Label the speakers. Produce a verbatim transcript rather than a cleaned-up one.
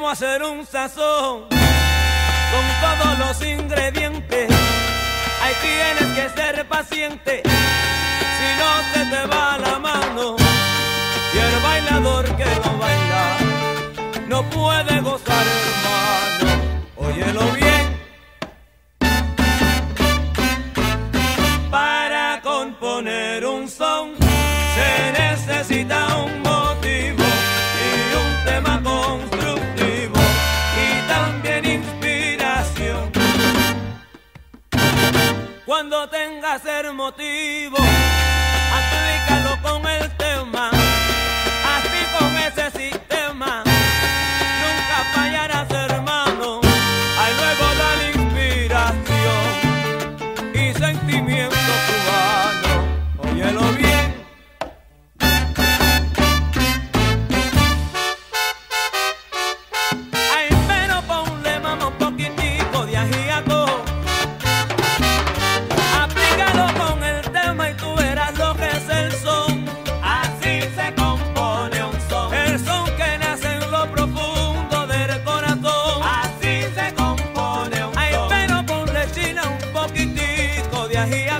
Speaker 1: Vamos a hacer un sazón con todos los ingredientes. Ahí tienes que ser paciente, si no se te va la mano. Y el bailador que no baila no puede gozar, hermano. Óyelo bien. Para componer un son se necesita un motivo y un tema constructivo y también inspiración. Cuando tengas el motivo, aplícalo con el tema, así con ese sistema nunca fallarás, hermano. Ahí luego da la inspiración y sentimiento cubano. Óyelo bien. Ay, pero ponle mamá un poquitico de ajíaco. Aplícalo con el tema y tú verás lo que es el son. Así se compone un son. El son que nace en lo profundo del corazón. Así se compone un son. Ay, pero ponle china un poquitico de ajíaco.